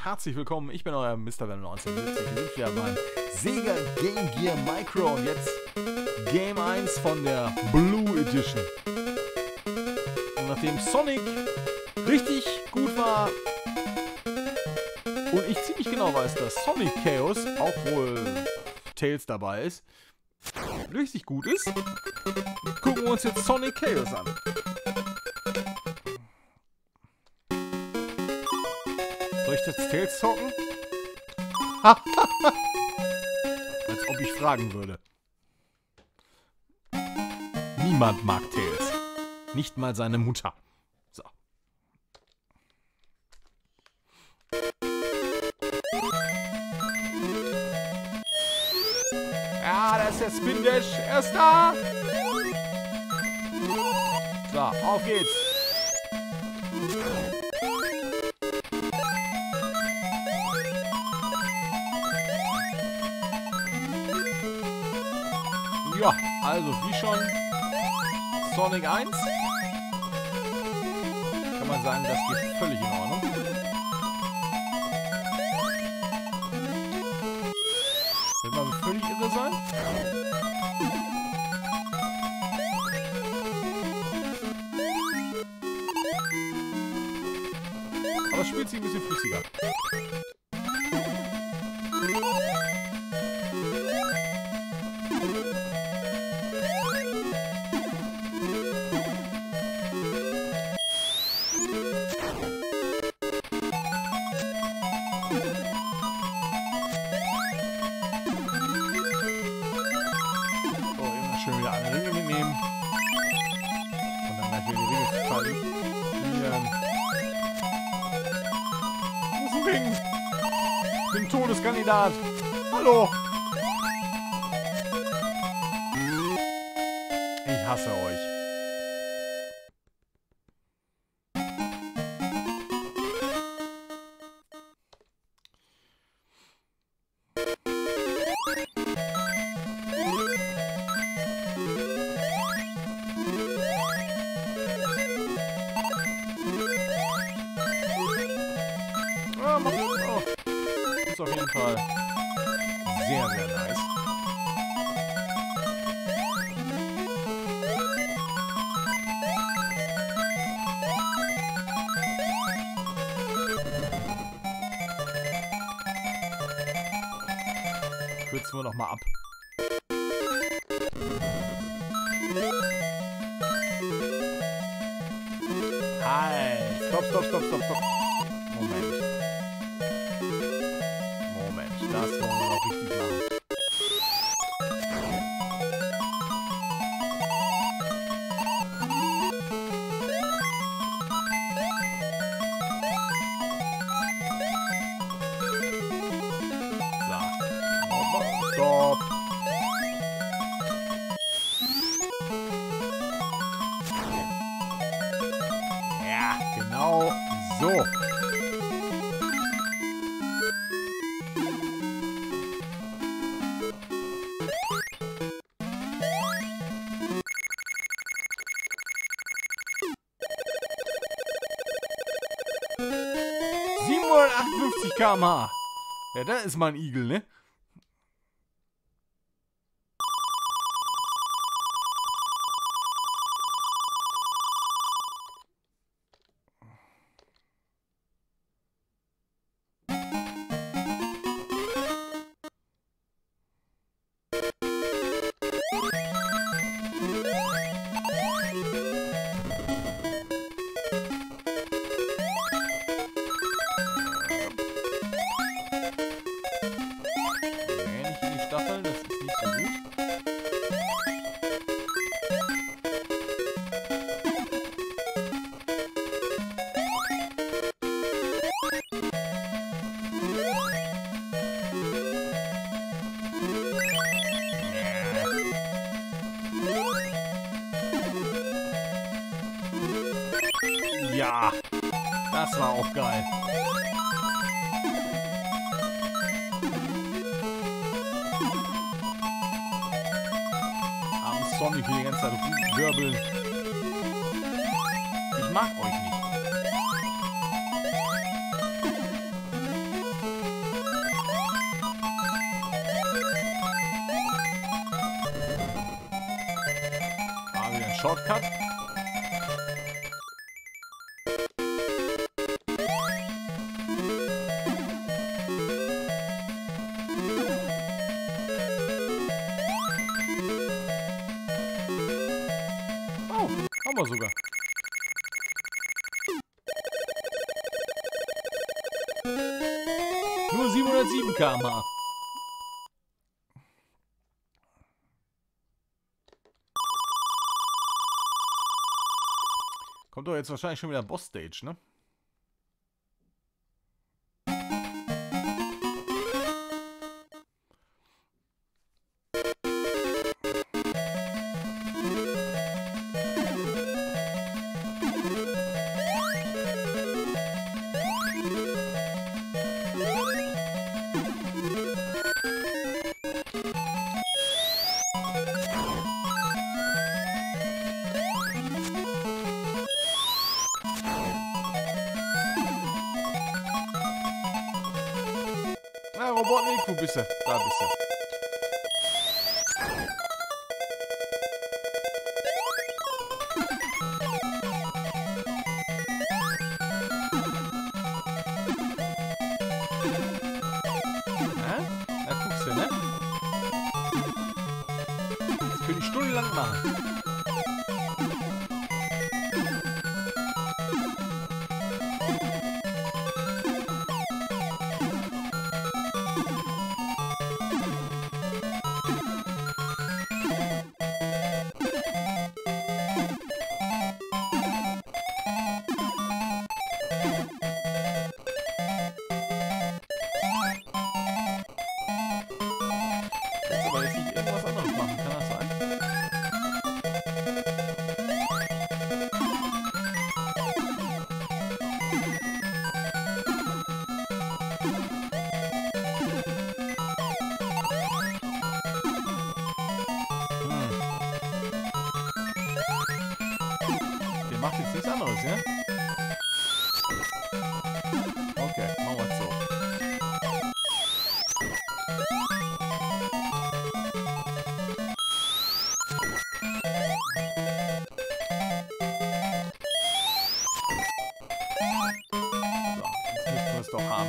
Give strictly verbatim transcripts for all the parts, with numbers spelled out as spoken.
herzlich willkommen. Ich bin euer Mister Venom neunzehnhundertsiebzig. Wir sind wieder beim Sega Game Gear Micro und jetzt Game eins von der Blue Edition. Und nachdem Sonic richtig gut war und ich ziemlich genau weiß, dass Sonic Chaos, auch wohl Tails dabei ist, richtig gut ist, gucken wir uns jetzt Sonic Chaos an. Soll ich jetzt Tails zocken? Als ob ich fragen würde. Niemand mag Tails. Nicht mal seine Mutter. So. Ja, da ist der Spin Dash. Er ist da. So, auf geht's. Ja, also wie schon Sonic eins. Kann man sagen, das geht völlig in Ordnung. Wird man völlig irre sein? Aber es spielt sich ein bisschen flüssiger. Schön wieder eine Ringe mitnehmen. Und dann gleich wieder die Ringe zu fallen. Wo ist ein Ring? Ich bin Todeskandidat. Hallo. Ich hasse euch. Oh, ist auf jeden Fall sehr, sehr nice. Kürzen wir noch mal ab. Halt! Stopp, stopp, stopp, stopp, stopp. Moment. Moment, das wollen wir noch richtig machen. So. Stopp. Ja, genau so. siebenhundertachtundfünfzig Kilometer pro Stunde. Ja, das ist mal ein Igel, ne? Stacheln, das ist nicht so gut. Ja, das war auch geil. Sonic hier die ganze Zeit wirbeln. Ich mag euch nicht. Shortcut. Oh, haben wir sogar. Nur siebenhundertsieben Kilometer pro Stunde. Kommt doch jetzt wahrscheinlich schon wieder Boss-Stage, ne? Na, Robotnik, wo bist du? Da bist du. Hä? Da guckst du, ne? Das könnte ich stundenlang machen. Aber jetzt nicht irgendwas anderes machen, kann das sein? Hm. Der macht jetzt nichts anderes, ja? Okay, machen wir es so. Doch haben.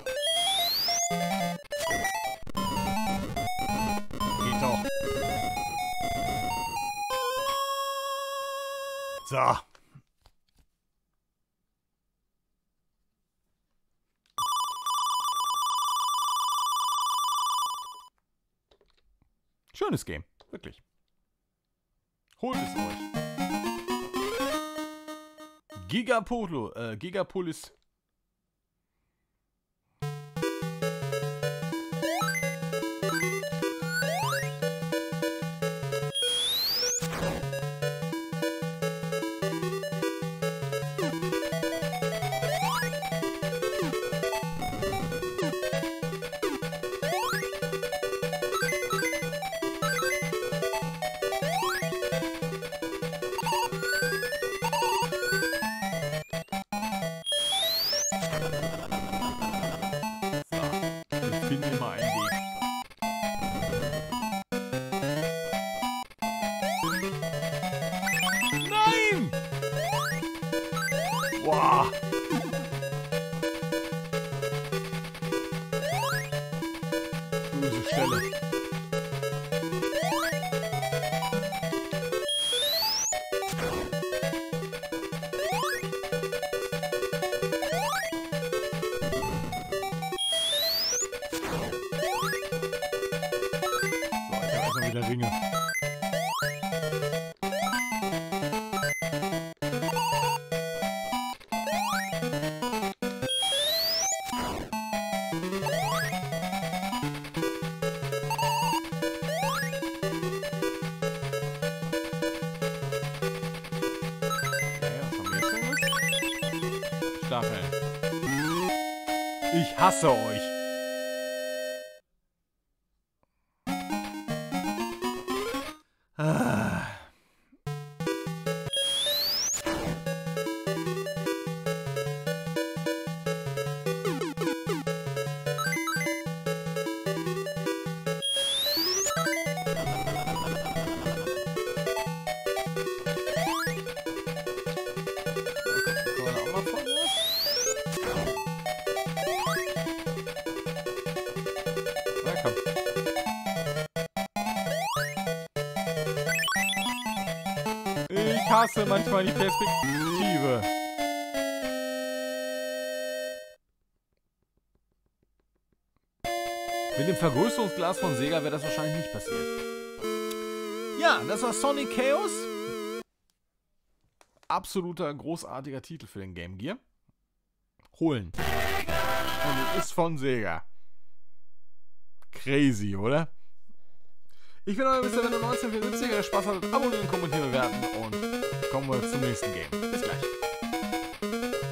Geht doch. So. Schönes Game. Wirklich. Holt es euch. Gigapolo, äh, Gigapolis. Finden wir mal einen Weg. Nein! Boah! Böse Stelle. Wieder Ringe. Stacheln. Ich hasse euch. Ah. komm. Ich hasse manchmal die Perspektive. Mit dem Vergrößerungsglas von Sega wäre das wahrscheinlich nicht passiert. Ja, das war Sonic Chaos. Absoluter großartiger Titel für den Game Gear. Holen. Und es ist von Sega. Crazy, oder? Ich bin euer Mister Venom neunzehnhundertvierundsiebzig. Wer Spaß hat, abonnieren, kommentieren, bewerten und kommen wir zum nächsten Game. Bis gleich.